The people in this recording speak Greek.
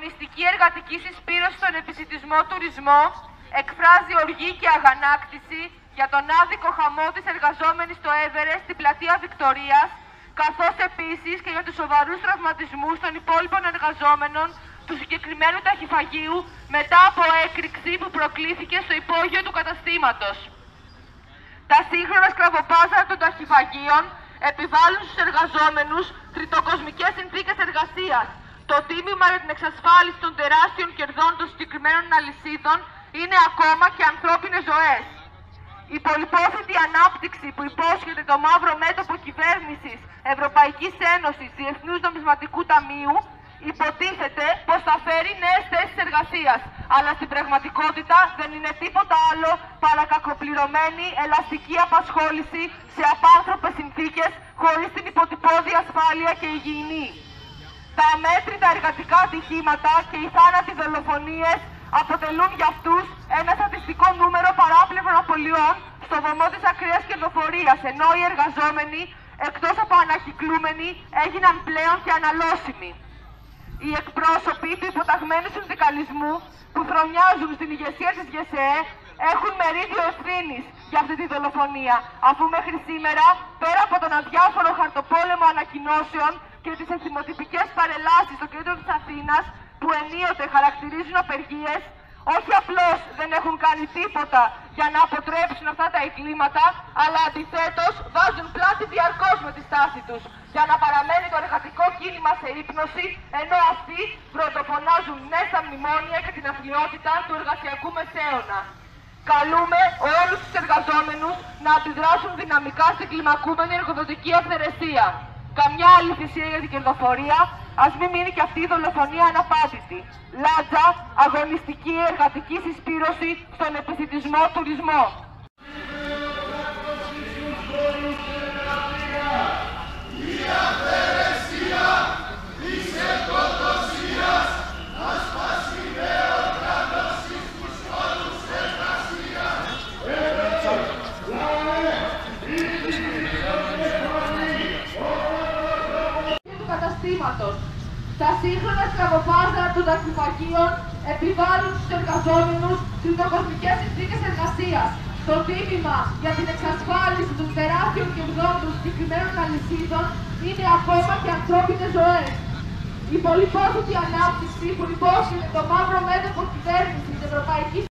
αγωνιστική εργατική συσπήρωση στον επισιτισμό τουρισμό εκφράζει οργή και αγανάκτηση για τον άδικο χαμό της εργαζόμενης στο Everest στην πλατεία Βικτωρίας, καθώς επίσης και για τους σοβαρούς τραυματισμούς των υπόλοιπων εργαζόμενων του συγκεκριμένου ταχυφαγείου μετά από έκρηξη που προκλήθηκε στο υπόγειο του καταστήματος. Τα σύγχρονα σκλαβοπάζαρα των ταχυφαγείων επιβάλλουν στους εργαζόμενους τριτοκοσμικές συνθήκες εργασίας. Το τίμημα για την εξασφάλιση των τεράστιων κερδών των συγκεκριμένων αλυσίδων είναι ακόμα και ανθρώπινες ζωές. Η πολυπόθετη ανάπτυξη που υπόσχεται το μαύρο μέτωπο κυβέρνησης Ευρωπαϊκής Ένωσης Διεθνούς Νομισματικού Ταμείου υποτίθεται πως θα φέρει νέες θέσεις εργασίας, αλλά στην πραγματικότητα δεν είναι τίποτα άλλο παρά κακοπληρωμένη ελαστική απασχόληση σε απάνθρωπες συνθήκες χωρίς την υποτυπώδη ασφάλεια και υγιεινή. Τα αμέτρητα εργατικά ατυχήματα και οι θάνατοι δολοφονίες αποτελούν για αυτούς ένα στατιστικό νούμερο παράπλευρων απολειών στο βωμό της ακραίας κερδοφορίας, ενώ οι εργαζόμενοι, εκτός από ανακυκλούμενοι, έγιναν πλέον και αναλώσιμοι. Οι εκπρόσωποι του υποταγμένου συνδικαλισμού που χρονιάζουν στην ηγεσία της ΓΕΣΕΕ έχουν μερίδιο ευθύνης για αυτή τη δολοφονία, αφού μέχρι σήμερα, πέρα από τον αδιάφορο χαρτοπόλεμο ανακοινώσεων και τις εθιμοτυπικές παρελάσεις στο κέντρο της Αθήνας που ενίοτε χαρακτηρίζουν απεργίες, όχι απλώς δεν έχουν κάνει τίποτα για να αποτρέψουν αυτά τα εγκλήματα, αλλά αντιθέτως βάζουν πλάτη διαρκώς με τη στάση τους για να παραμένει το εργατικό κίνημα σε ύπνωση, ενώ αυτοί πρωτοφωνάζουν ναι στα μνημόνια και την αθλιότητα του εργασιακού μεσαίωνα. Καλούμε όλους τους εργαζόμενους να αντιδράσουν δυναμικά στην κλιμακούμενη εργοδοτική αυθαιρεσία. Καμιά άλλη θυσία για την κερδοφορία, ας μην μείνει και αυτή η δολοφονία αναπάντητη. Λάτζα, αγωνιστική εργατική συσπήρωση στον επισιτισμό τουρισμό. Τα σύγχρονα σκλαβοπάζαρα των ταχυφαγείων επιβάλλουν στους εργαζόμενους τριτοκοσμικές συνθήκες εργασίας. Το τίμημα για την εξασφάλιση των τεράστιων κερδών των συγκεκριμένων αλυσίδων είναι ακόμα και ανθρώπινες ζωές. Η πολυπόθετη ανάπτυξη που υπόσχεται το μαύρο μέτωπο κυβέρνησης της Ευρωπαϊκής